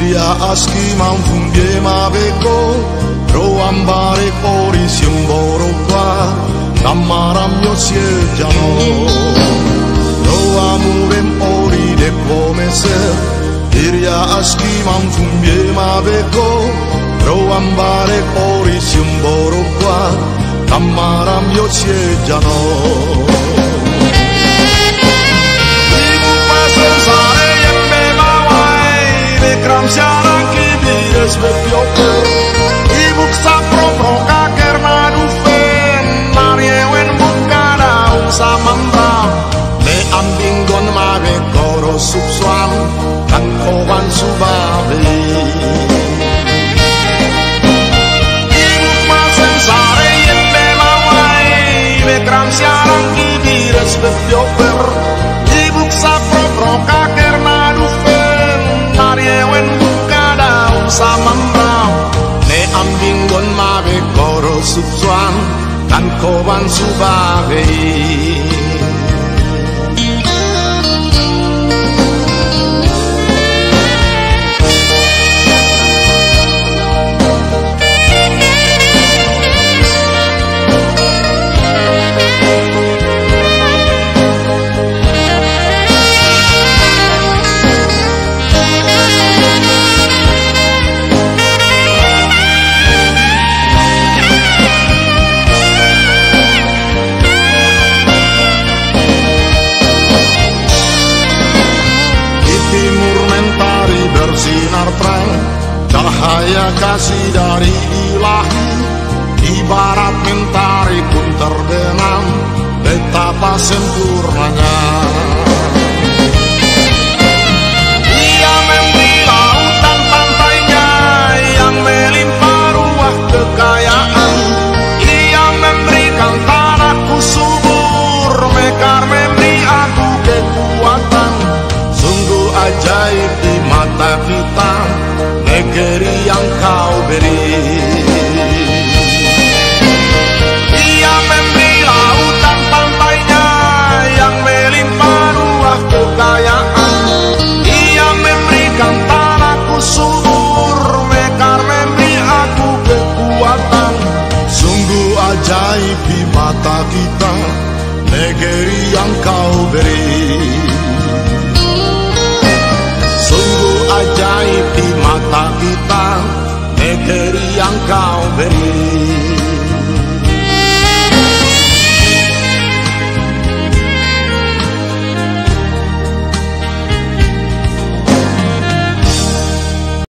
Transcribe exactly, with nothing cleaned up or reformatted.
Iria aski manfungie mabeko Roambare ori simboro qua Tamaramyo siejano Roamurem ori de pomese Iria aski manfungie mabeko Roambare ori simboro qua Tamaramyo siejano Kram siaran kibides bepioker Ibuk sapro proka kerna dufen Mariewen buka daun samambram Me ambinggon mabe koro subswan Kan kowan subabe Ibuk masen sare yembe mawai Me kram siaran kibides bepioker Ibuk sapro proka kerna dufen Mariewen buka daun samambram Ne ambinggon mabe koro subswan Dan koban subabe Bersinar terang cahaya kasih dari ilahi Ibarat mentari pun terbenam betapa sempurnanya Ia memberi lautan pantainya yang melimpah ruah kekayaan Ia memberikan tanahku subur mekar memberi aku kekuatan Sungguh ajaib di mata kita negeri yang kau beri Ia memberi lautan pantainya yang melimpah ruah kekayaan Ia memberikan tanahku subur mekar memberi aku kekuatan Sungguh ajaib di mata kita negeri yang kau beri